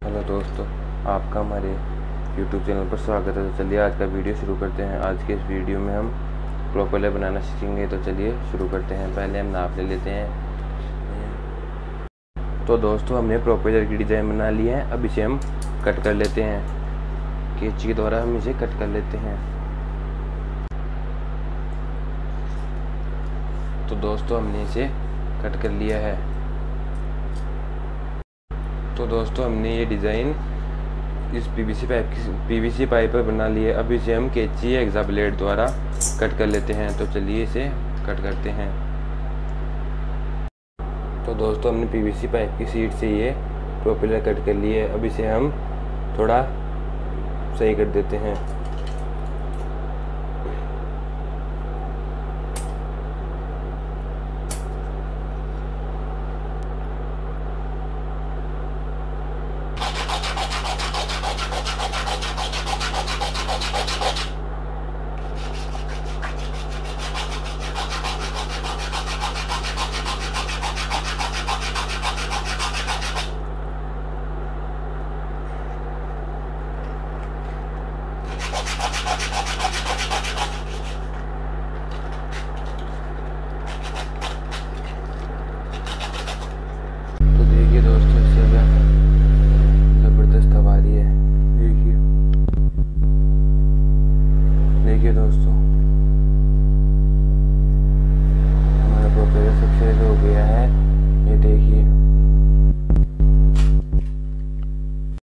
Hello दोस्तों, आपका हमारे YouTube चैनल पर स्वागत है। तो चलिए आज का वीडियो शुरू करते हैं। आज के इस वीडियो में हम प्रोपेलर बनाना सीखेंगे। तो चलिए शुरू करते हैं। पहले हम नाप ले लेते हैं। तो दोस्तों, हमने प्रोपेलर की डिज़ाइन बना ली है। अब इसे हम कट कर लेते हैं। कैंची के द्वारा हम इसे कट कर लेते हैं। तो दोस्तों, हमने इसे कट कर लिया है। तो दोस्तों, हमने ये डिज़ाइन इस पीवीसी पाइप पर बना ली है। अब इसे हम कैंची या एक्सा ब्लेड द्वारा कट कर लेते हैं। तो चलिए इसे कट करते हैं। तो दोस्तों, हमने पीवीसी पाइप की शीट से ये प्रोपेलर कट कर लिए है। अब इसे हम थोड़ा सही कर देते हैं।